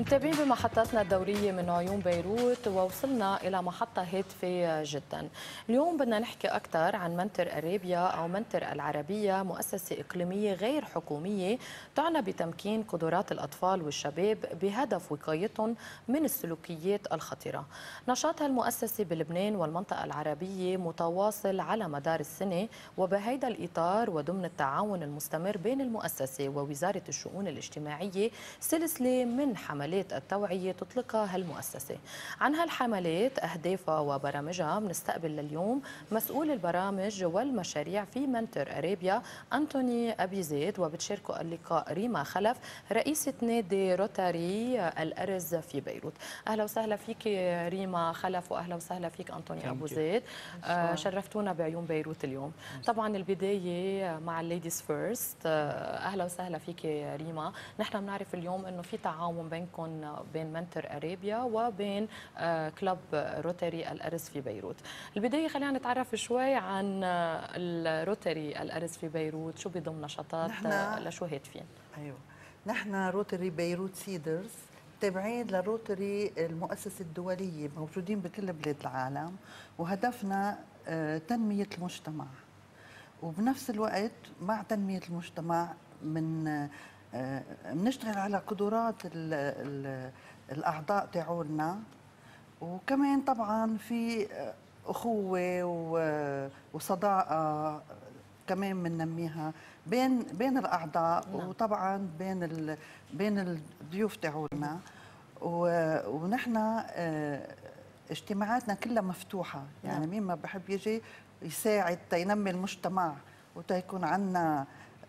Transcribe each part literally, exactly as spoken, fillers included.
متابعين بمحطاتنا الدورية من عيون بيروت ووصلنا إلى محطة هادفة جدا. اليوم بدنا نحكي أكثر عن منتر أرابيا أو منتر العربية، مؤسسة إقليمية غير حكومية تعنى بتمكين قدرات الأطفال والشباب بهدف وقايتهم من السلوكيات الخطرة. نشاط المؤسسة بلبنان والمنطقة العربية متواصل على مدار السنة، وبهذا الإطار وضمن التعاون المستمر بين المؤسسة ووزارة الشؤون الاجتماعية سلسلة من حملات التوعية تطلقها هالمؤسسة. عن هالحملات أهدافها وبرامجها بنستقبل لليوم مسؤول البرامج والمشاريع في منتر أرابيا أنتوني أبي زيد، وبتشاركوا اللقاء ريما خلف رئيسة نادي روتاري الأرز في بيروت. أهلا وسهلا فيك ريما خلف، وأهلا وسهلا فيك أنتوني أبو زيد. آه شرفتونا بعيون بيروت اليوم. طبعا البداية مع الليديز فيرست. أهلا وسهلا فيك ريما. نحن بنعرف اليوم أنه في تعاون بينكم بين منتر أرابيا وبين كلوب روتاري الأرز في بيروت. البداية خلينا نتعرف شوي عن الروتاري الأرز في بيروت، شو بيضم نشاطات لشو هادفين؟ أيوة، نحن روتاري بيروت سيدرز تابعين لروتاري المؤسسة الدولية، موجودين بكل بلاد العالم، وهدفنا تنمية المجتمع. وبنفس الوقت مع تنمية المجتمع من بنشتغل على قدرات ال ال الأعضاء تاعولنا، وكمان طبعا في أخوة وصداقة كمان بننميها بين بين الأعضاء، نعم. وطبعا بين ال بين الضيوف تاعولنا، ونحن اجتماعاتنا كلها مفتوحة، يعني نعم. مين ما بحب يجي يساعد تينمي المجتمع وتيكون عندنا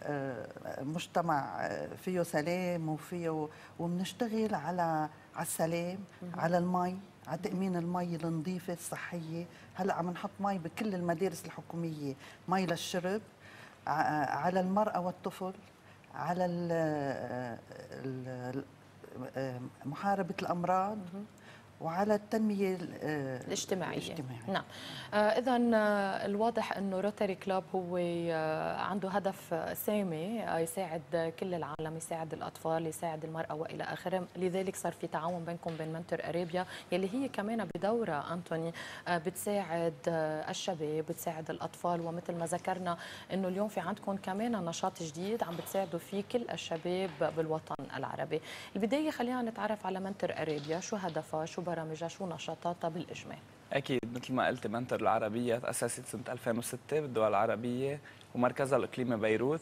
مجتمع فيه سلام وفيه، وبنشتغل على على السلام، على المي، على تأمين المي النظيفة الصحية. هلا عم نحط مي بكل المدارس الحكومية، مي للشرب، على المرأة والطفل، على محاربة الأمراض، وعلى التنمية الاجتماعية. الاجتماعية. نعم. آه إذا الواضح أنه روتاري كلوب هو آه عنده هدف سامي، آه يساعد كل العالم، يساعد الأطفال، يساعد المرأة وإلى آخره. لذلك صار في تعاون بينكم بين منتر أرابيا يلي هي كمان بدورة أنتوني آه بتساعد آه الشباب، بتساعد الأطفال، ومثل ما ذكرنا أنه اليوم في عندكم كمان نشاط جديد عم بتساعدوا فيه كل الشباب بالوطن العربي. البداية خلينا نتعرف على منتر أرابيا، شو هدفها، شو برامجها، شو نشاطاتها بالإجمال؟ أكيد مثل ما قلت منتر العربية تأسست سنة ألفين وستة بالدول العربية ومركزها الإقليمي بيروت.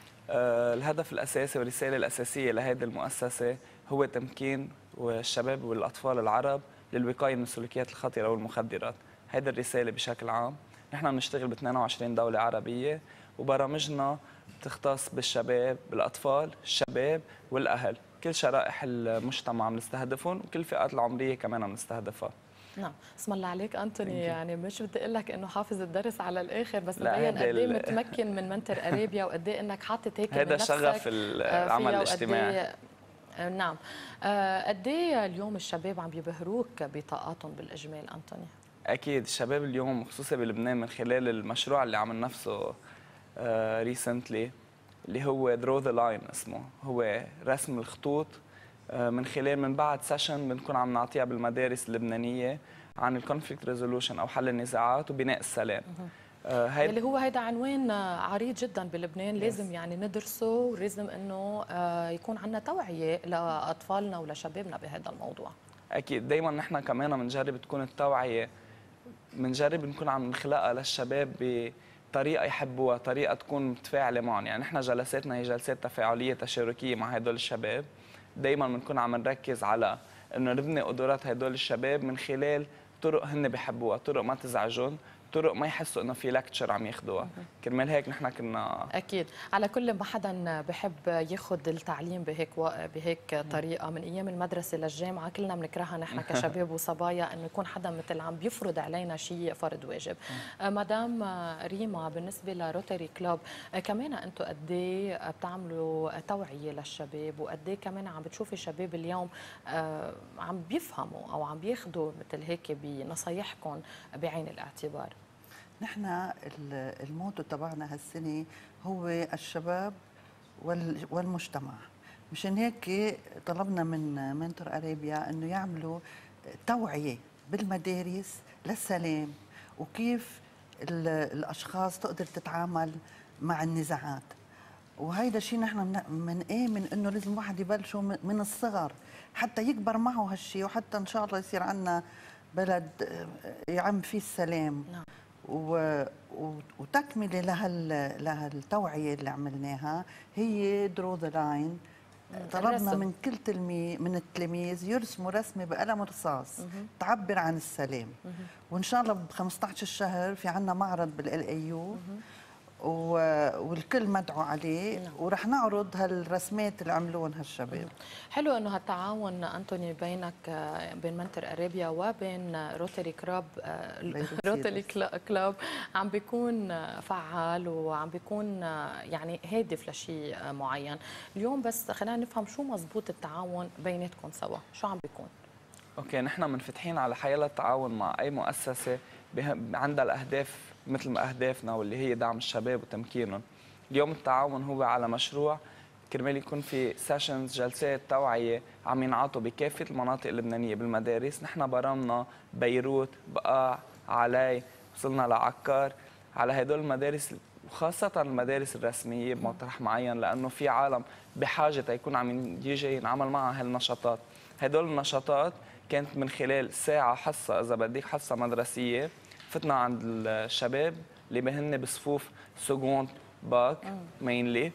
أه الهدف الأساسي والرسالة الأساسية لهذه المؤسسة هو تمكين الشباب والأطفال العرب للوقاية من السلوكيات الخطرة والمخدرات. هذه الرسالة بشكل عام. نحن بنشتغل ب اثنين وعشرين دولة عربية، وبرامجنا بتختص بالشباب، بالأطفال، الشباب والأهل. كل شرائح المجتمع بنستهدفهم، وكل الفئات العمرية كمان بنستهدفها. نعم، اسم الله عليك أنتوني، يعني مش بدي أقول لك إنه حافظ الدرس على الآخر، بس مبين قد إيه متمكن من منتر أرابيا، وقد إيه إنك حاطط هيك هذا شغف العمل الاجتماعي. نعم. قد إيه اليوم الشباب عم يبهروك بطاقاتهم بالإجمال أنتوني؟ أكيد الشباب اليوم خصوصا بلبنان من خلال المشروع اللي عم نفسه ريسنتلي اللي هو درو ذا لاين اسمه، هو رسم الخطوط. من خلال من بعد سيشن بنكون عم نعطيها بالمدارس اللبنانيه عن الكونفليكت ريزولوشن او حل النزاعات وبناء السلام. آه هيد... اللي هو هيدا عنوان عريض جدا بلبنان، لازم yes. يعني ندرسه، ولازم انه آه يكون عندنا توعيه لاطفالنا ولشبابنا بهذا الموضوع. اكيد دائما نحن كمان بنجرب تكون التوعيه، بنجرب نكون عم نخلقها للشباب بطريقه يحبوها، طريقه تكون متفاعله معهم. يعني نحن جلساتنا هي جلسات تفاعليه تشاركيه مع هدول الشباب. دايما بنكون عم نركز على انه نبني قدرات هدول الشباب من خلال طرق هن بحبوها، طرق ما تزعجهم، طرق ما يحسوا انه في لكتشر عم ياخذوها. كرمال هيك نحن كنا اكيد على كل ما حدا بحب ياخذ التعليم بهيك و... بهيك طريقه من ايام المدرسه للجامعه، كلنا بنكرهها نحن كشباب وصبايا انه يكون حدا مثل عم بيفرض علينا شيء فرض واجب. مدام ريما، بالنسبه لروتاري كلوب كمان انتم قد ايه بتعملوا توعيه للشباب، وقد ايه كمان عم بتشوفي الشباب اليوم عم بيفهموا او عم بياخذوا مثل هيك بنصايحكم بعين الاعتبار؟ نحن الموتو تبعنا هالسنه هو الشباب والمجتمع. مشان هيك طلبنا من منتور ارابيا انه يعملوا توعيه بالمدارس للسلام، وكيف الاشخاص تقدر تتعامل مع النزاعات. وهيدا الشيء نحن بنآمن انه لازم الواحد يبلشوا من الصغر حتى يكبر معه هالشيء، وحتى ان شاء الله يصير عندنا بلد يعم فيه السلام. نعم. و... وتكمله لهال لهالتوعيه اللي عملناها هي درو ذا لاين. طلبنا الرسم. من كل تلميذ من التلاميذ يرسموا رسمه بقلم رصاص تعبر عن السلام. وان شاء الله ب خمسة عشر الشهر في عندنا معرض بالال اي يو، والكل مدعو عليه. نعم. ورح نعرض هالرسمات اللي عملوهم هالشباب. حلو انه هالتعاون انتوني بينك بين منتر ارابيا وبين روتري كلاب روتري كلاب عم بيكون فعال وعم بيكون يعني هادف لشيء معين. اليوم بس خلينا نفهم شو مزبوط التعاون بيناتكم سوا، شو عم بيكون؟ اوكي، نحن منفتحين على حيلا التعاون مع اي مؤسسه عندها الاهداف مثل ما اهدافنا واللي هي دعم الشباب وتمكينهم. اليوم التعاون هو على مشروع كرمال يكون في سيشنز، جلسات توعيه عم ينعطوا بكافه المناطق اللبنانيه بالمدارس. نحن برمنا بيروت، بقاع، علي، وصلنا لعكار، على هدول المدارس وخاصة المدارس الرسمية بمطرح معين، لأنه في عالم بحاجة تيكون عم يجي ينعمل معها هالنشاطات. هدول النشاطات كانت من خلال ساعة حصة إذا بدك حصة مدرسية، فتنا عند الشباب اللي بهن بصفوف سكوند باك مينلي،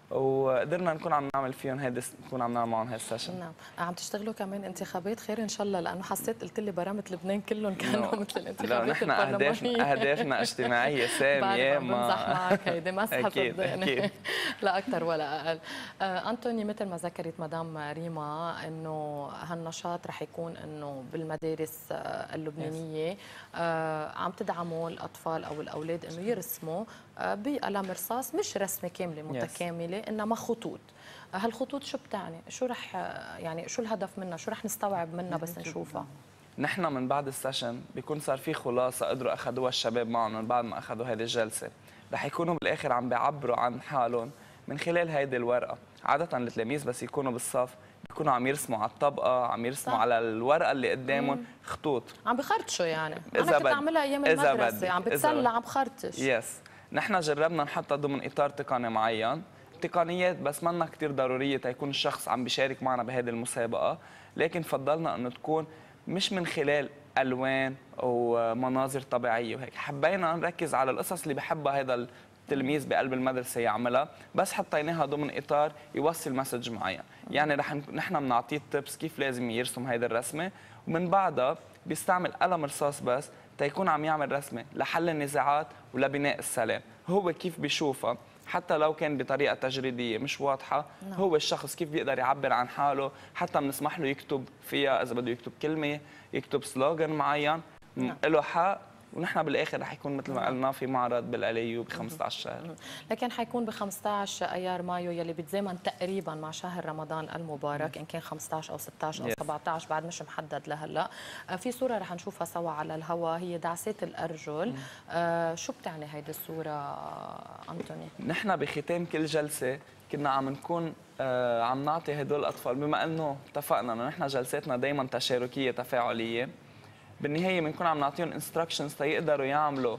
وقدرنا نكون عم نعمل فيهم هيدا، نكون عم نعمل معهم هاي السيشن. نعم. عم تشتغلوا كمان انتخابات خير ان شاء الله، لانه حسيت قلت لي برامة لبنان كلهم كانوا مثل الانتخابات البرلمانيه. نحن اهدافنا اهدافنا اجتماعيه ساميه. ما بمزح معك، هيدي مسحه اكيد اكيد لا اكثر ولا اقل. آه انطوني، مثل ما ذكرت مدام ريما انه هالنشاط رح يكون انه بالمدارس آه اللبنانيه آه عم تدعموا الاطفال او الاولاد انه يرسموا آه بقلم رصاص، مش رسمه كامله متكامله انما خطوط. هالخطوط شو بتعني؟ شو رح يعني شو الهدف منها؟ شو رح نستوعب منها بس نشوفها؟ نحن من بعد السيشن بيكون صار في خلاصه قدروا اخذوها الشباب معهم من بعد ما اخذوا هذه الجلسه، رح يكونوا بالاخر عم بيعبروا عن حالهم من خلال هيدي الورقه. عاده التلاميذ بس يكونوا بالصف بيكونوا عم يرسموا على الطبقه، عم يرسموا صح. على الورقه اللي قدامهم خطوط، عم بخرطشوا. يعني انا كنت اعملها ايام المدرسه، عم بتسلى عم بخرطش. يس. نحن جربنا نحطها ضمن اطار تقني معين، تقنيات بس منا كثير ضروريه تيكون الشخص عم بيشارك معنا بهذه المسابقه، لكن فضلنا انه تكون مش من خلال الوان او مناظر طبيعيه وهيك. حبينا نركز على القصص اللي بحبها هذا التلميذ بقلب المدرسه يعملها، بس حطيناها ضمن اطار يوصل مسج معين. يعني رح نحن بنعطيه تيبس كيف لازم يرسم هيدي الرسمه، ومن بعدها بيستعمل قلم رصاص بس تيكون عم يعمل رسمه لحل النزاعات ولبناء السلام. هو كيف بيشوفها حتى لو كان بطريقه تجريديه مش واضحه، نعم. هو الشخص كيف بيقدر يعبر عن حاله، حتى بنسمح له يكتب فيها اذا بده يكتب كلمه، يكتب سلوغان معين، نعم. له حق. ونحن بالاخر رح يكون مثل ما قلنا في معرض بالاليو ب خمسة عشر شهر، لكن حيكون ب خمسة عشر ايار مايو يلي بتزامن تقريبا مع شهر رمضان المبارك، ان كان خمسة عشر او ستة عشر او سبعة عشر بعد مش محدد لهلا. في صوره رح نشوفها سوا على الهواء، هي دعسات الارجل. آه شو بتعني هيدي الصوره انطوني؟ نحن بختام كل جلسه كنا عم نكون آه عم نعطي هدول الاطفال، بما انه اتفقنا انه نحن جلساتنا دائما تشاركيه تفاعليه، بالنهايه بنكون عم نعطيهم انستراكشنز تيقدروا يعملوا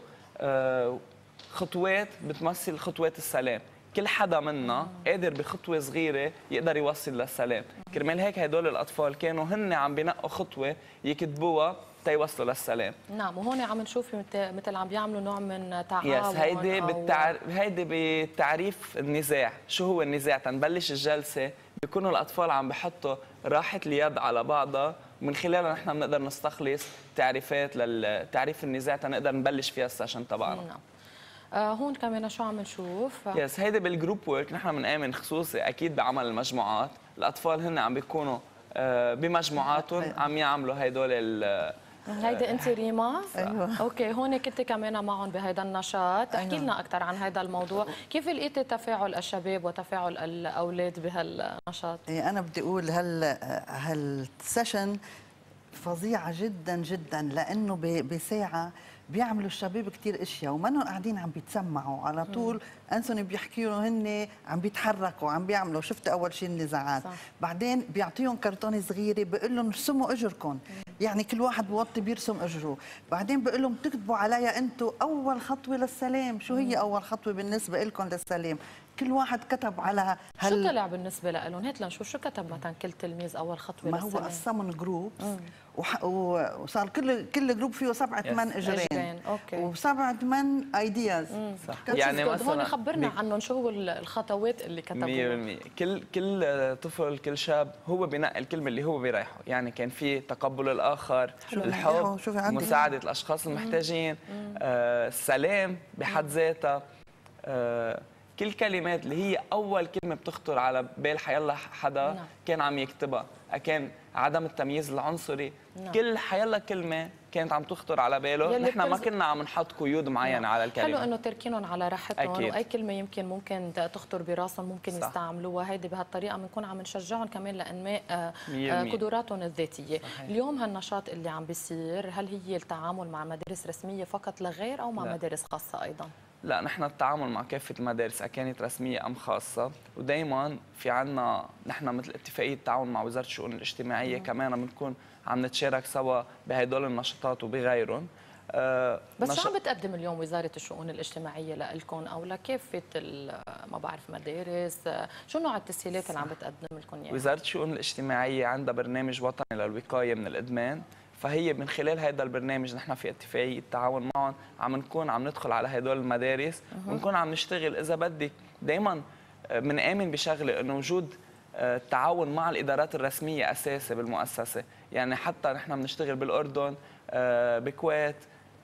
آه خطوات بتمثل خطوات السلام. كل حدا منا قادر بخطوه صغيره يقدر يوصل للسلام. كرمال هيك هدول الاطفال كانوا هن عم بينقوا خطوه يكتبوها تيوصلوا للسلام. نعم. وهون عم نشوف مثل عم بيعملوا نوع من تعاون. يس. هيدي بالتعر... هيدي بتعريف النزاع. شو هو النزاع؟ تنبلش الجلسه بيكونوا الاطفال عم بحطوا راحه اليد على بعضها، ومن خلالها نحن بنقدر نستخلص تعريفات للتعريف النزاع تنقدر نبلش فيها السيشن تبعنا. نعم. آه هون كمان شو عم نشوف؟ يس. هيدي بالجروب ورك نحن بنآمن خصوصي اكيد بعمل المجموعات. الاطفال هن عم بيكونوا آه بمجموعاتهم عم يعملوا هدول ال هيدي انت ريما؟ ايوه. اوكي، هون كنت كمان معهم بهذا النشاط، احكي أيوة. لنا اكثر عن هذا الموضوع، كيف لقيتي تفاعل الشباب وتفاعل الاولاد بهالنشاط؟ انا بدي اقول هال هالسيشن فظيعه جدا جدا، لانه بساعه بيعملوا الشباب كثير اشياء ومنهم قاعدين عم بيتسمعوا على طول، انسن بيحكيوا هن عم بيتحركوا عم بيعملوا. شفت اول شيء النزاعات، بعدين بيعطيهم كرتونه صغيره بيقول لهم ارسموا اجركم، يعني كل واحد بوطي بيرسم اجره، بعدين بيقول لهم تكتبوا عليها انتم اول خطوه للسلام. شو هي اول خطوه بالنسبه لكم للسلام؟ كل واحد كتب على هل... شو طلع بالنسبه لهم؟ هات لنشوف شو كتب مثلا كل تلميذ اول خطوه ما للسلام. هو قسمهم جروب وح... وصار كل كل جروب فيه سبعة ثمان اجرين وسبعة ثمان ايدياز. يعني مثلا هون خبرنا بي... عنهم شو هو الخطوات اللي كتبوها. مية بالمية كل كل طفل كل شاب هو بينقي الكلمه اللي هو بيريحه، يعني كان في تقبل الاخر، الحب، مساعده الاشخاص المحتاجين، آه، السلام بحد ذاتها، آه، كل كلمات اللي هي اول كلمه بتخطر على بال حيلا حدا نعم. كان عم يكتبها، كان عدم التمييز العنصري، نعم. كل حيلا كلمه كانت عم تخطر على باله، نحن ما كنا عم نحط قيود معينه نعم. على الكلمه. حلو انه تركينهم على راحتهم، واي كلمه يمكن ممكن تخطر براسهم ممكن صح. يستعملوها. هيدي بهالطريقه بنكون عم نشجعهم كمان لانماء قدراتهم الذاتيه. صحيح. اليوم هالنشاط اللي عم بيصير هل هي التعامل مع مدارس رسميه فقط لا غير او مع لا. مدارس خاصه ايضا؟ لا، نحن التعامل مع كافة المدارس كانت رسمية أم خاصة، ودائما في عنا نحن مثل اتفاقية التعاون مع وزارة الشؤون الاجتماعية، كمان بنكون عم نتشارك سوا بهدول النشاطات وبغيرهم. أه بس نش... شو عم بتقدم اليوم وزارة الشؤون الاجتماعية لكم أو لكافة ما بعرف مدارس؟ شو نوع التسهيلات اللي عم بتقدم لكم يعني؟ وزارة الشؤون الاجتماعية عندها برنامج وطني للوقاية من الإدمان، فهي من خلال هذا البرنامج نحن في اتفاقيه التعاون معهم عم نكون عم ندخل على هدول المدارس ونكون عم نشتغل. اذا بدك دائما بنآمن بشغله انه وجود التعاون مع الادارات الرسميه اساسي بالمؤسسه، يعني حتى نحن بنشتغل بالاردن، بكويت،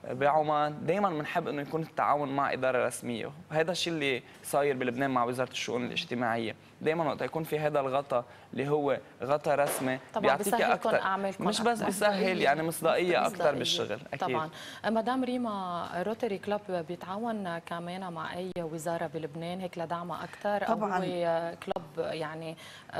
بعمان، دائما بنحب انه يكون التعاون مع اداره رسميه، وهذا الشيء اللي صاير بلبنان مع وزاره الشؤون الاجتماعيه. دائما وقت يكون في هذا الغطاء اللي هو غطاء رسمي بيعطيك اكثر، مش بس بيسهل يعني مصداقيه اكثر بالشغل. اكيد طبعا. مدام ريما، روتري كلوب بيتعاون كمان مع اي وزاره بلبنان هيك لدعمها اكثر، او هو كلوب يعني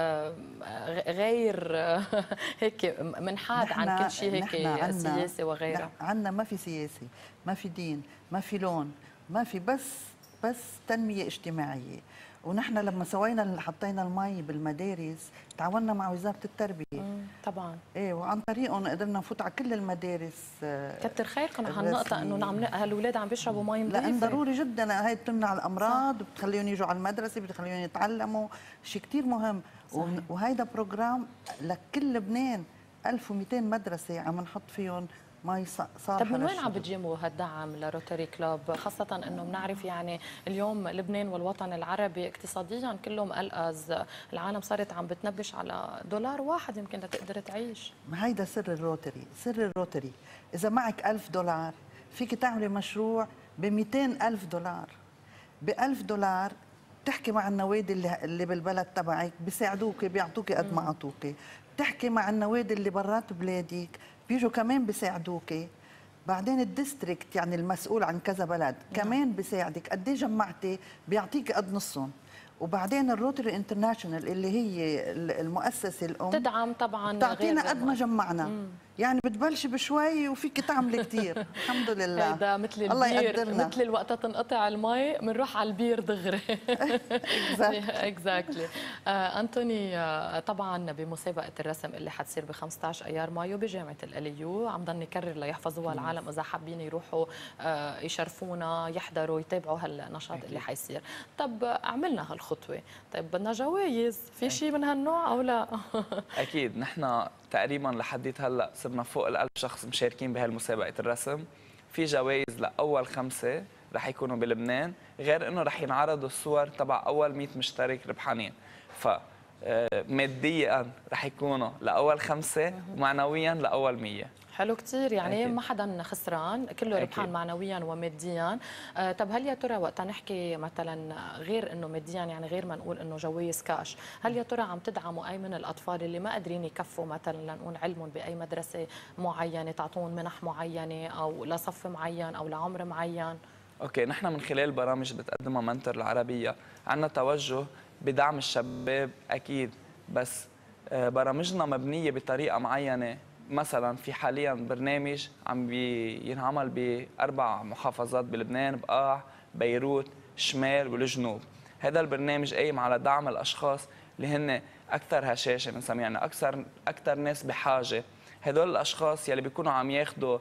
غير هيك منحاد عن كل شيء هيك سياسي وغيره؟ عندنا ما في سياسي، ما في دين، ما في لون، ما في، بس بس تنميه اجتماعيه. ونحن لما سوينا حطينا المي بالمدارس تعاوننا مع وزاره التربيه. طبعا ايه، وعن طريقهم قدرنا نفوت على كل المدارس. كتر خيركم على هالنقطه انه عم هالولاد عم بيشربوا مي نظيفه، لان ضروري جدا. هي بتمنع الامراض، بتخليهم يجوا على المدرسه، بتخليهم يتعلموا، شيء كثير مهم. صحيح. وهيدا بروجرام لكل لبنان ألف ومئتين مدرسه عم نحط فيهم مي صالحه. طب من وين عم بتجيبوا هالدعم لروتري كلوب، خاصة انه بنعرف يعني اليوم لبنان والوطن العربي اقتصاديا كله مقلقز، العالم صارت عم بتنبش على دولار واحد يمكن لتقدر تعيش. ما هيدا سر الروتري، سر الروتري، إذا معك ألف دولار فيك تعملي مشروع ب مئتين ألف دولار، ب ألف دولار تحكي مع النوادي اللي اللي بالبلد تبعك بيساعدوك، بيعطوك قد ما اعطوك، تحكي مع النوادي اللي برات بلادك بيجوا كمان بيساعدوك، بعدين الديستريكت يعني المسؤول عن كذا بلد كمان بيساعدك، قد ايه جمعتي بيعطيك قد نصهم. وبعدين الروتري انترناشونال اللي هي المؤسسه الام تدعم طبعا، تعطينا قد ما جمعنا. مم. يعني بتبلشي بشوي وفيك تعملي كثير. الحمد لله. هذا مثل الله يقدرنا، مثل الوقت تنقطع المي بنروح على البير دغري. اكزاكتلي. انتوني، طبعا بمسابقه الرسم اللي حتصير ب خمسة عشر ايار مايو بجامعه الاليو، عم ضل نكرر ليحفظوها العالم اذا حابين يروحوا يشرفونا، يحضروا، يتابعوا هالنشاط اللي حيصير. طب عملنا هالخطوه، طيب بدنا جوائز، في شيء من هالنوع او لا؟ اكيد، نحن تقريبا لحديت هلا صرنا فوق الألف شخص مشاركين بهالمسابقه الرسم. في جوائز لاول خمسه رح يكونوا بلبنان، غير انه رح ينعرضوا الصور تبع اول مئة مشترك ربحانين. ف ماديا رح يكونوا لاول خمسه ومعنويا لاول مية. حلو كثير، يعني أكيد. ما حدا خسران، كله ربحان معنويا وماديا. آه طب هل يا ترى وقتها نحكي مثلا غير انه ماديا، يعني غير ما نقول انه جوائز كاش، هل يا ترى عم تدعموا اي من الاطفال اللي ما قادرين يكفوا مثلا لنقول علمهم باي مدرسه معينه، تعطون منح معينه او لصف معين او لعمر معين؟ اوكي، نحن من خلال برامج اللي بتقدمها منتر العربيه عندنا توجه بدعم الشباب اكيد، بس برامجنا مبنيه بطريقه معينه مثلا في حاليا برنامج عم بينعمل باربع محافظات بلبنان، بقاع، بيروت، شمال والجنوب. هذا البرنامج قايم على دعم الاشخاص اللي هن اكثر هشاشه بنسميها، يعني اكثر اكثر ناس بحاجه. هدول الاشخاص يلي بيكونوا عم ياخذوا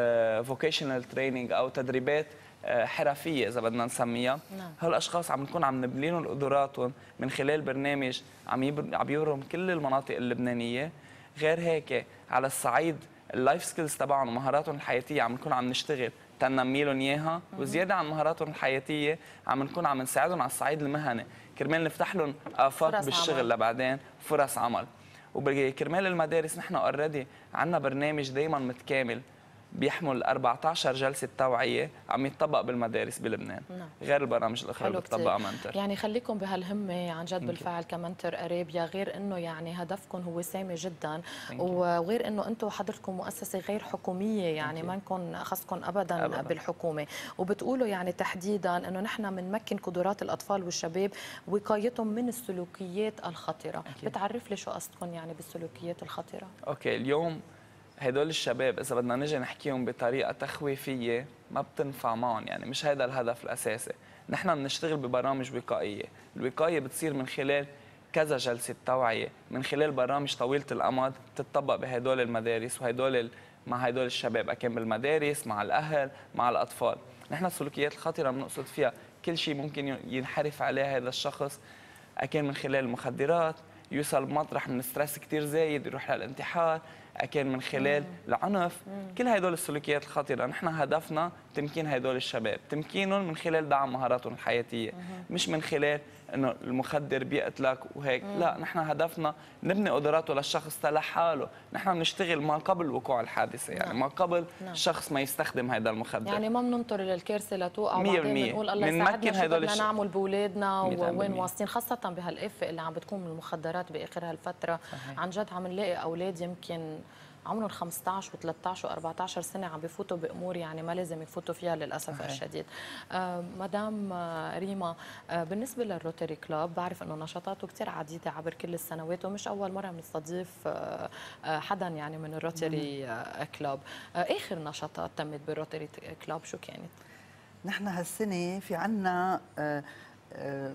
فوكيشنال تريننج او تدريبات آه، حرفيه اذا بدنا نسميها. نعم. هالاشخاص عم نكون عم نبني لهم قدراتهم من خلال برنامج عم يبر- عم يبرم كل المناطق اللبنانيه. غير هيك على الصعيد اللايف سكيلز تبعهم ومهاراتهم الحياتيه عم نكون عم نشتغل تنمي لهم اياها، وزياده عن مهاراتهم الحياتيه عم نكون عم نساعدهم على الصعيد المهني كرمال نفتح لهم افاق فرص بالشغل عمل. لبعدين، فرص عمل. وبكرمال المدارس نحن اوريدي عندنا برنامج دائما متكامل بيحمل أربعة عشر جلسه توعيه عم يتطبق بالمدارس بلبنان. نعم. غير البرامج الاخرى اللي حلو كتير. بتطبقها منتر. يعني خليكم بهالهمه عن جد بالفعل كمنتر ارابيا، غير انه يعني هدفكم هو سامي جدا، وغير انه انتم حضرتكم مؤسسه غير حكوميه، يعني ما نكون خصكم ابدا, أبداً بالحكومه، وبتقولوا يعني تحديدا انه نحن بنمكن قدرات الاطفال والشباب وقايتهم من السلوكيات الخطره. أكيد. بتعرف لي شو قصدكم يعني بالسلوكيات الخطره؟ اوكي، اليوم هدول الشباب اذا بدنا نجي نحكيهم بطريقه تخويفيه ما بتنفع معهم، يعني مش هذا الهدف الاساسي. نحن بنشتغل ببرامج وقائيه، الوقايه بتصير من خلال كذا جلسه توعيه، من خلال برامج طويله الامد تتطبق بهدول المدارس وهدول مع هدول الشباب، اكان بالمدارس مع الاهل مع الاطفال. نحن السلوكيات الخطره بنقصد فيها كل شيء ممكن ينحرف عليه هذا الشخص، اكان من خلال المخدرات، يوصل بمطرح من ستريس كثير زايد يروح للانتحار، كان من خلال مم. العنف. مم. كل هدول السلوكيات الخطيره نحن هدفنا تمكين هدول الشباب، تمكينهم من خلال دعم مهاراتهم الحياتيه، مم. مش من خلال انه المخدر بيقتلك وهيك. مم. لا، نحن هدفنا نبني قدراته للشخص لحاله. نحن بنشتغل ما قبل وقوع الحادثه، يعني نعم. ما قبل نعم. الشخص ما يستخدم هذا المخدر، يعني ما بننطر للكارثه لتوقع وبعدين بنقول الله يساعدنا شو بدنا نعمل باولادنا ووين واصلين، خاصه بهالافه اللي عم بتكون من المخدرات باخر هالفتره. صحيح. عن جد عم نلاقي اولاد يمكن عمرهم خمسة عشر وثلاثة عشر وأربعة عشر سنه عم بفوتوا بامور يعني ما لازم يفوتوا فيها للاسف. صحيح. الشديد. آه مدام ريما، آه بالنسبه للروتري كلوب بعرف انه نشاطاته كثير عديده عبر كل السنوات، ومش اول مره بنستضيف آه آه حدا يعني من الروتري آه كلوب. آه اخر نشاطات تمت بالروتري كلوب شو كانت؟ نحن هالسنه في عنا آه آه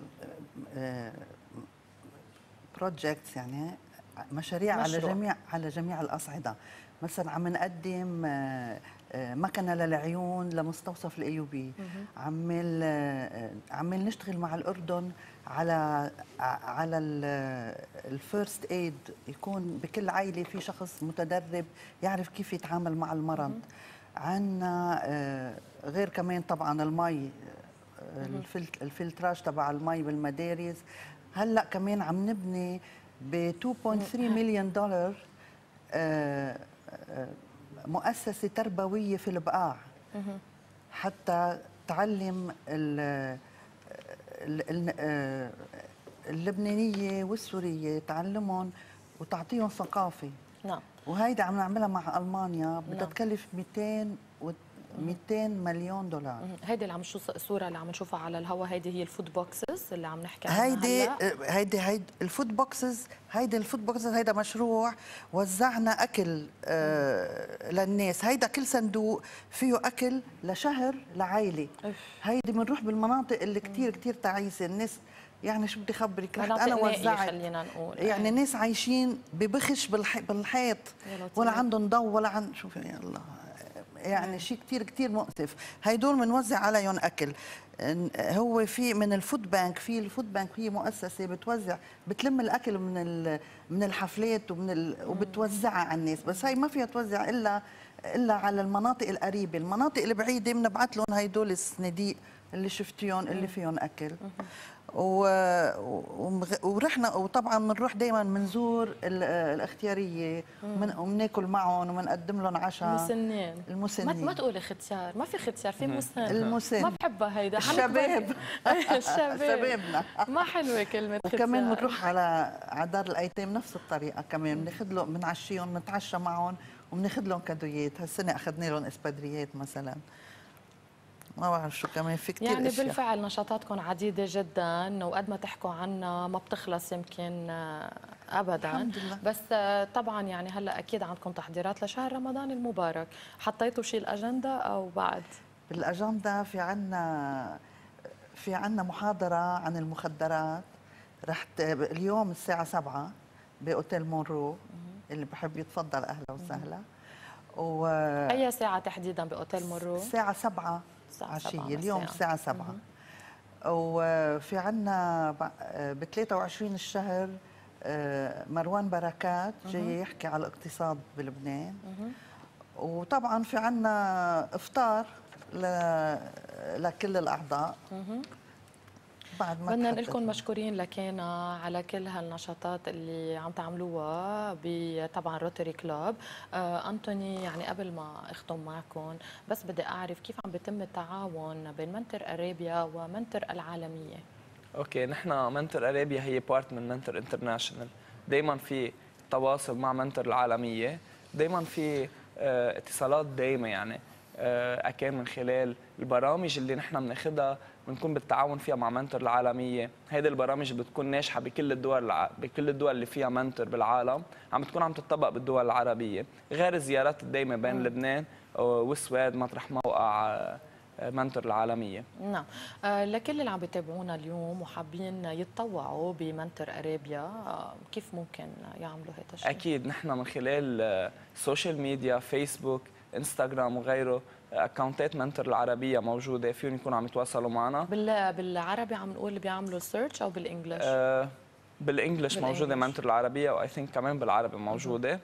آه بروجكتس، يعني مشاريع مشروع. على جميع على جميع الاصعده. مثلا عم نقدم مكنه للعيون لمستوصف الايوبي، عمال عمال نشتغل مع الاردن على على الفيرست ايد، يكون بكل عائله في شخص متدرب يعرف كيف يتعامل مع المرض. عندنا غير كمان طبعا المي، الفلتراج تبع المي بالمدارس. هلا كمان عم نبني ب اثنين فاصلة ثلاثة مليون دولار مؤسسة تربوية في البقاع حتى تعلم اللبنانية والسورية، تعلمهم وتعطيهم ثقافة. نعم. وهيدا عم نعملها مع ألمانيا، بدها تكلف مئتين مئتين مليون دولار. هيدي اللي عم نشوف الصوره اللي عم نشوفها على الهواء، هيدي هي الفود بوكسز اللي عم نحكي عنها. هيدي هيدي هيدي الفود بوكسز، هيدي الفود بوكسز هيدا مشروع وزعنا اكل آه للناس. هيدا كل صندوق فيه اكل لشهر لعائله. هيدي بنروح بالمناطق اللي كثير كثير تعيسه الناس، يعني شو بدي خبرك، رحت انا وزعت خلينا نقول يعني ناس عايشين ببخش بالحيط ولا عندهم ضوء ولا عند شوفي يا الله، يعني شيء كثير كثير مؤسف. هيدول بنوزع عليهم اكل. هو في من الفود بانك، في الفود بانك هي مؤسسه بتوزع بتلم الاكل من من الحفلات ومن ال... وبتوزعها على الناس، بس هي ما فيها توزع الا الا على المناطق القريبه. المناطق البعيده بنبعث لهم هيدول الصناديق اللي شفتيهم اللي فيهم اكل. و... ورحنا وطبعا بنروح دائما بنزور الاختياريه وبناكل معهم وبنقدم لهم عشاء. المسنين المسنين ما تقولي ختيار، ما في ختيار، في مسن. المسن ما بحبها هيدا. الشباب الشباب شبابنا ما حلوه كلمه ختيار. وكمان بنروح على على دار الايتام نفس الطريقه، كمان بناخذ لهم بنعشيهم بنتعشى معهم وبناخذ لهم كادويات. هالسنه اخذنا لهم اسبادريات مثلا، ما بعرف شو كمان في كثير يعني اشياء. بالفعل نشاطاتكم عديده جدا، وقد ما تحكوا عنها ما بتخلص. يمكن ابدا. الحمد لله. بس طبعا يعني هلا اكيد عندكم تحضيرات لشهر رمضان المبارك، حطيتوا شيء الاجنده او بعد؟ بالاجنده في عنا في عنا محاضره عن المخدرات، رح ت- اليوم الساعه سبعة باوتيل مونرو، اللي بحب يتفضل اهلا وسهلا. و اي ساعه تحديدا باوتيل مرو؟ الساعه سبعة الساعة عشيه سبعة اليوم مساء. الساعه سبعة. وفي عنا ب ثلاثة وعشرين الشهر آه، مروان بركات جاي يحكي على الاقتصاد بلبنان. وطبعا في عنا افطار ل- لكل الاعضاء. بعد ما بدنا نقول تحدثنا. لكم مشكورين لكينا على كل هالنشاطات اللي عم تعملوها بطبعا روتري كلوب. آه انتوني، يعني قبل ما اختم معكم بس بدي اعرف كيف عم بيتم التعاون بين منتر ارابيا ومنتر العالميه. اوكي، نحن منتر ارابيا هي بارت من منتر انترناشونال، دائما في تواصل مع منتر العالميه، دائما في اه اتصالات دائمه، يعني اه اكان من خلال البرامج اللي نحن بناخذها بنكون بالتعاون فيها مع منتر العالميه. هيدي البرامج بتكون ناجحه بكل الدول الع... بكل الدول اللي فيها منتر بالعالم، عم بتكون عم تطبق بالدول العربيه، غير الزيارات الدائمه بين م. لبنان والسويد مطرح موقع اه منتر العالميه. نعم. آه لكل اللي عم بيتابعونا اليوم وحابين يتطوعوا بمنتر ارابيا، آه كيف ممكن يعملوا هذا الشيء؟ اكيد نحن من خلال السوشيال ميديا، فيسبوك، انستغرام وغيره، اكونتات منتر العربيه موجوده، فيهم يكونوا عم يتواصلوا معنا. بال بالعربي عم نقول بيعملوا سيرش او بالانجلش؟ آه بالانجلش موجوده منتر العربيه، واي ثينك كمان بالعربي موجوده.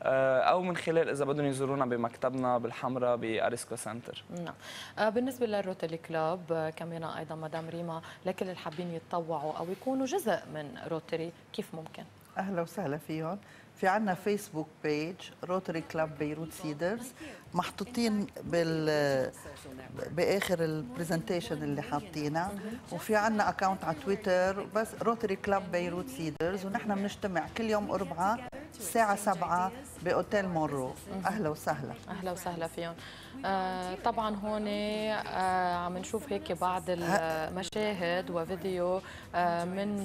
او من خلال اذا بدهم يزورونا بمكتبنا بالحمراء باريسكو سنتر. نعم. بالنسبه للروتري كلوب كمان ايضا مدام ريما، لكل اللي حابين يتطوعوا او يكونوا جزء من روتري كيف ممكن؟ اهلا وسهلا فيهم. في عنا فيسبوك بيج روتري كلاب بيروت سيدرز، محطوطين بال باخر البرزنتيشن اللي حاطينها. وفي عنا اكونت على تويتر بس روتري كلاب بيروت سيدرز، ونحن بنجتمع كل يوم اربعاء الساعة سبعة باوتيل مونرو. اهلا وسهلا. اهلا وسهلا فيهم. آه طبعا هون آه عم نشوف هيك بعض المشاهد وفيديو آه من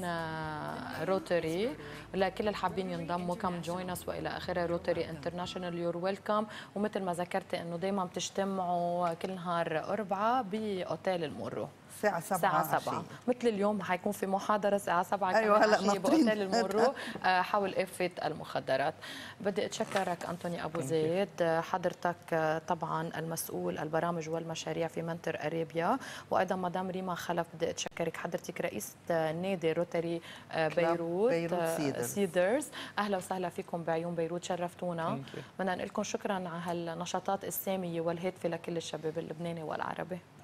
آه روتري لكل اللي حابين ينضموا، كم جوين اس والى اخره. روتري انترناشونال يور ويلكم. ومثل ما ذكرتي انه دائما بتجتمعوا كل نهار اربعاء باوتيل المورو الساعة سبعة الساعة سبعة. مثل اليوم حيكون في محاضرة الساعة سبعة أيوة كمان هلا عشية بأوتيل المورو حول إفة المخدرات. بدي أتشكرك أنتوني أبو زيد، حضرتك طبعا المسؤول البرامج والمشاريع في منتر أرابيا، وأيضا مدام ريما خلف بدي أتشكرك، حضرتك رئيسة نادي روتري بيروت, بيروت سيدرز. سيدرز. أهلا وسهلا فيكم بعيون بيروت، شرفتونا. بدنا نقول لكم شكرا على هالنشاطات السامية والهادفة لكل الشباب اللبناني والعربي.